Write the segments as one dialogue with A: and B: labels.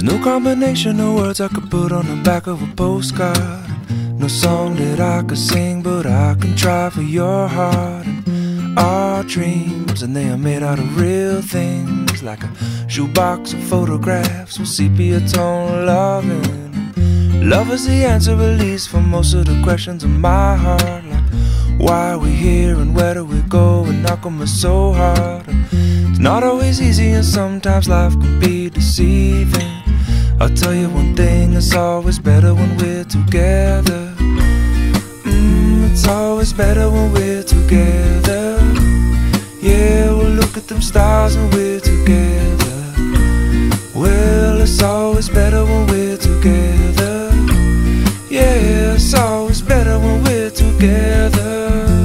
A: no combination of words I could put on the back of a postcard. No song that I could sing, but I can try for your heart. And our dreams, and they are made out of real things, like a shoebox of photographs with sepia tone loving. Love is the answer, at least, for most of the questions in my heart. Like, why are we here and where do we go, and how come it's so hard? And it's not always easy, and sometimes life can be deceiving. I'll tell you one thing, it's always better when we're together. It's always better when we're together. Yeah, we'll look at them stars when we're together. Well, it's always better when we're together. Yeah, it's always better when we're together.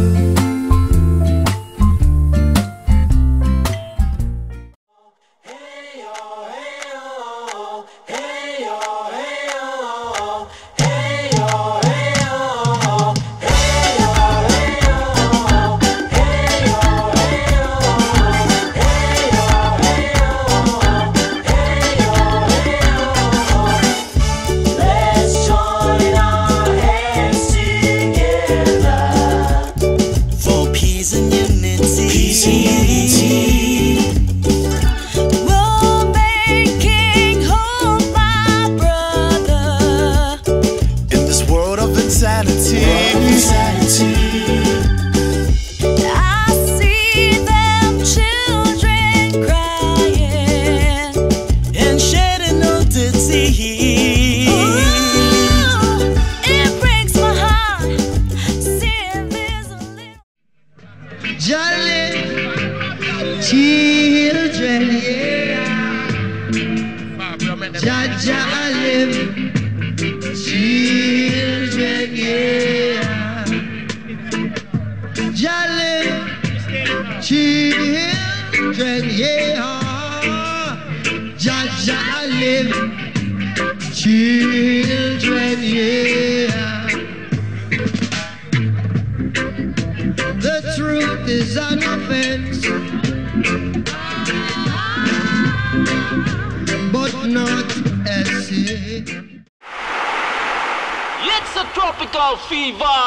B: It's a tropical fever!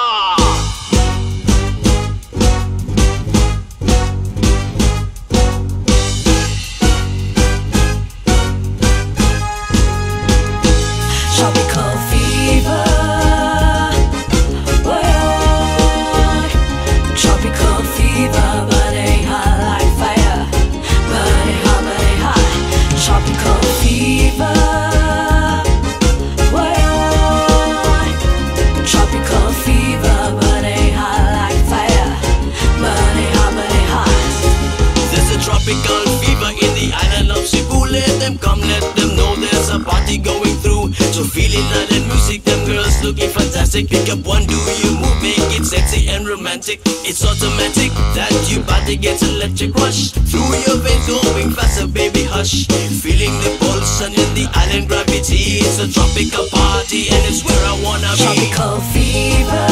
C: Pick up one, do you move, make it sexy and romantic. It's automatic that your body gets electric rush through your veins, going faster, baby, hush. Feeling the pulse under the island gravity. It's a tropical party and it's where I wanna be.
D: Tropical fever.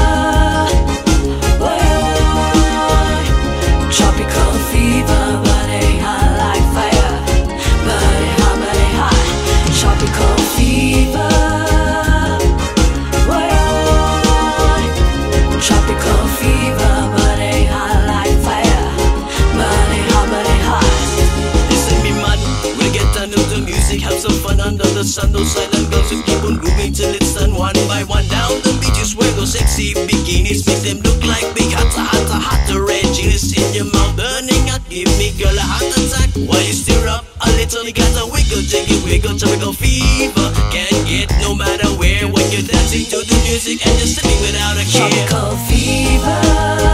D: Tropical fever, body hot like fire. Body hot, body hot. Tropical fever. Tropical fever, body hot like fire. Body hot, body hot.
C: Listen me man, we'll get down to the music, have some fun under the sun. Those silent girls will keep on grooving till it's done. One by one down the beaches where those sexy bikinis make them look like big hotter red genius in your mouth burning out. Give me girl a heart attack while you stir up a little. You gotta wiggle, jiggle, wiggle. Tropical fever can't get no matter where when you're dancing to the music and you're sitting without a care.
D: Tropical fever.